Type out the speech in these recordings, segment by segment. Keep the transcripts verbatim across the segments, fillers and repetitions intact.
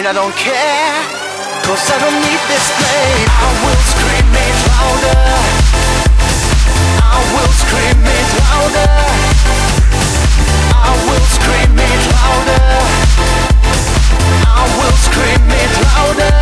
I don't care, cause I don't need this pain. I will scream it louder, I will scream it louder, I will scream it louder, I will scream it louder.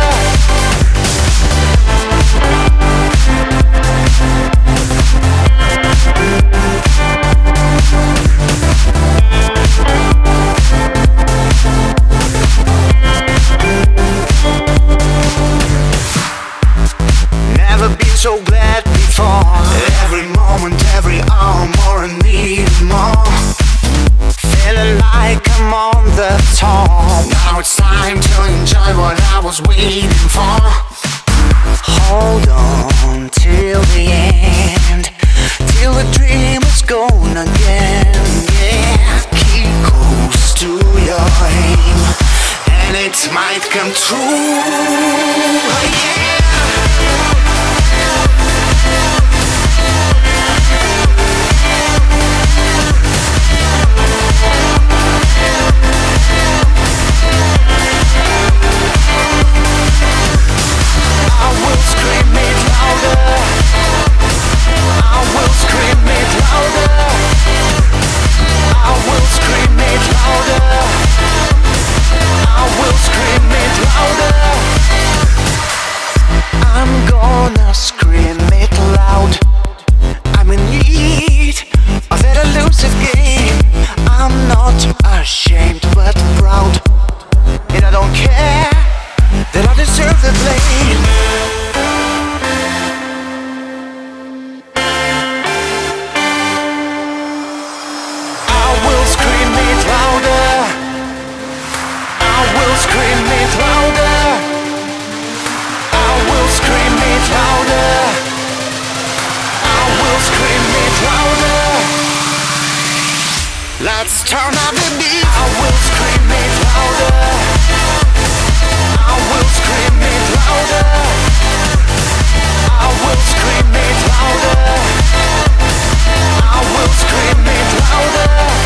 Never been so glad before. Every moment, every hour, more and need more. Feeling like I'm on the top. Now it's time to enjoy what I was waiting for. Hold on till the end, till the dream is gone again. Yeah, keep close to your aim, and it might come true. Yeah. Let's turn up the beat. I will scream it louder, I will scream it louder, I will scream it louder, I will scream it louder.